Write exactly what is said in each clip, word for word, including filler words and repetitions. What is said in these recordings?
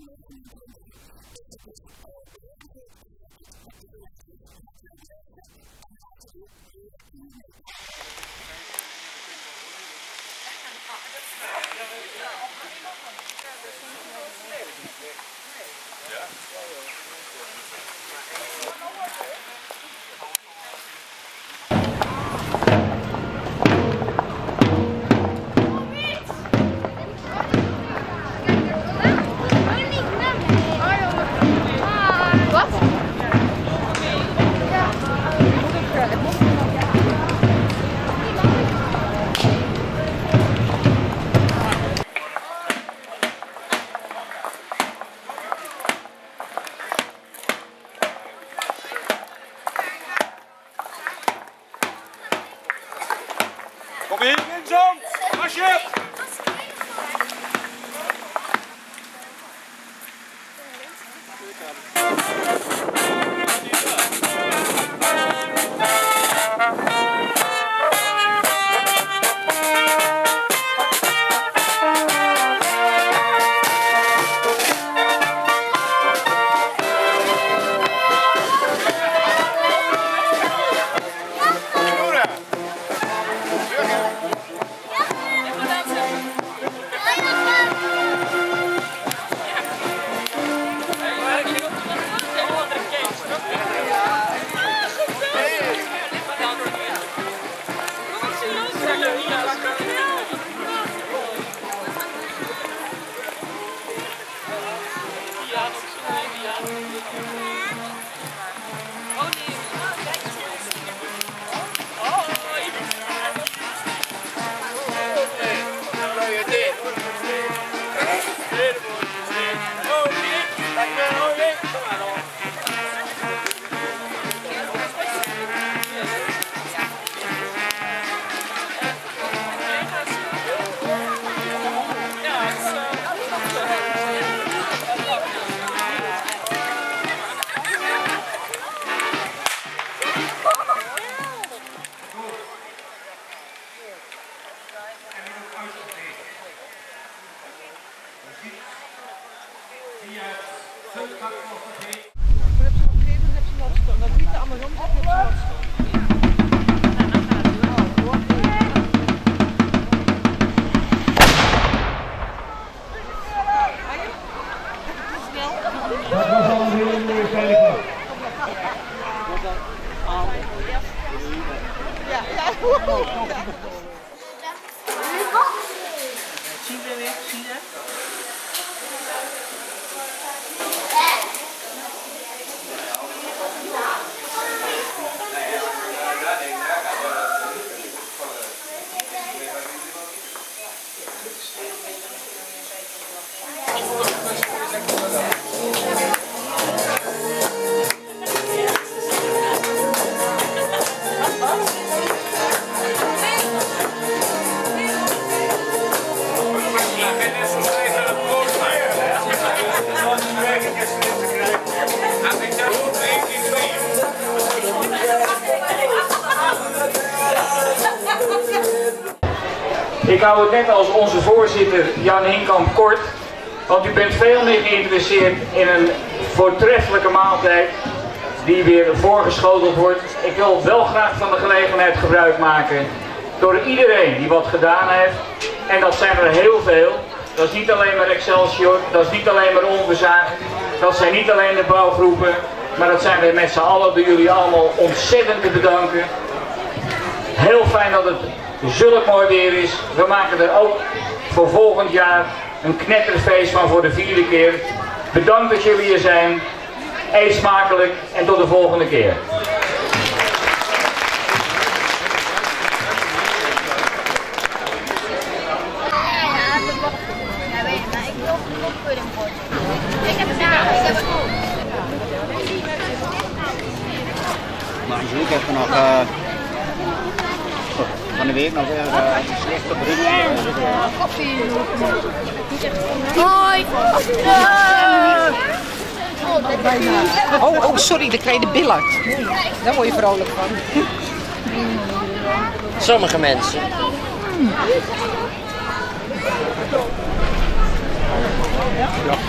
Kom in, Vincent! Asje! Ik hou het net als onze voorzitter Jan Hinkamp kort, want u bent veel meer geïnteresseerd in een voortreffelijke maaltijd die weer voorgeschoteld wordt. Ik wil wel graag van de gelegenheid gebruik maken door iedereen die wat gedaan heeft. En dat zijn er heel veel. Dat is niet alleen maar Excelsior, dat is niet alleen maar Onverzaagd, dat zijn niet alleen de bouwgroepen, maar dat zijn we met z'n allen door jullie allemaal ontzettend te bedanken. Heel fijn dat het zulk mooi weer is. We maken er ook voor volgend jaar een knetterfeest van voor de vierde keer. Bedankt dat jullie hier zijn. Eet smakelijk en tot de volgende keer. Maar ik heb nog uh, van de week nog weer uh, een slechte bericht. Hoi! Oh, oh, sorry, dan krijg je de billard. Daar word je vrolijk van. Sommige mensen. Ja.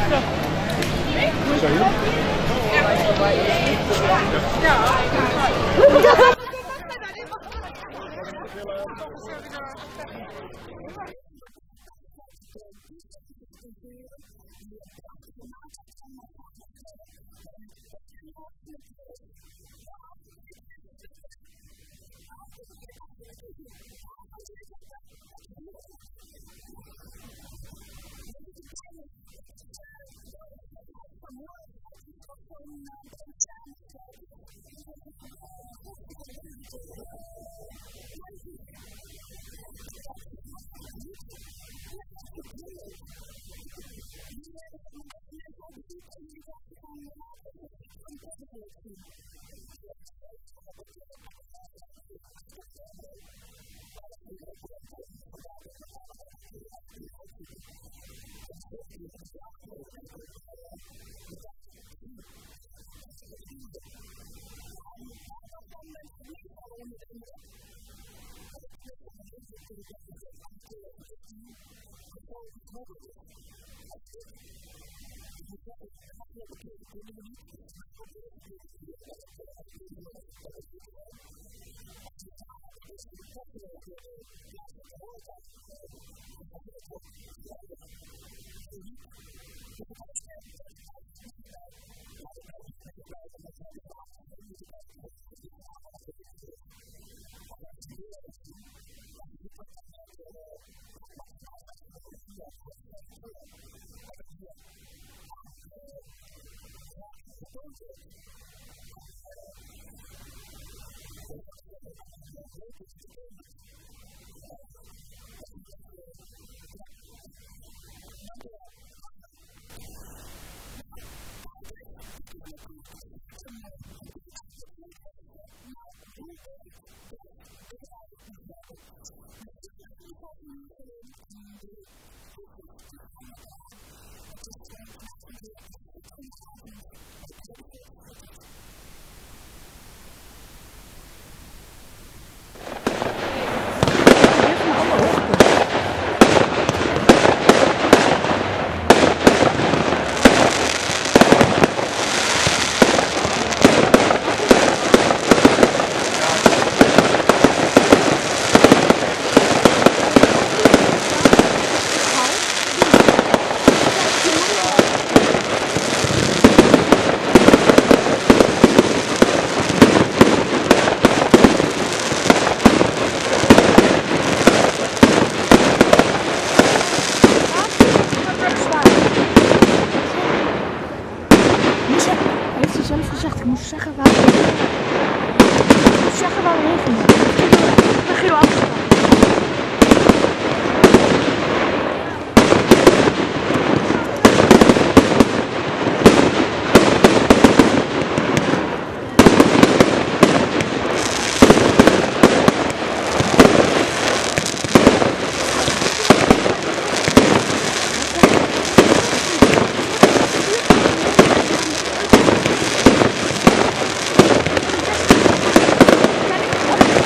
Kijk,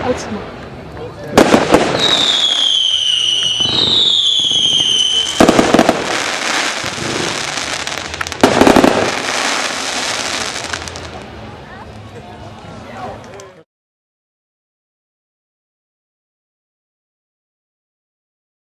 Uitzien.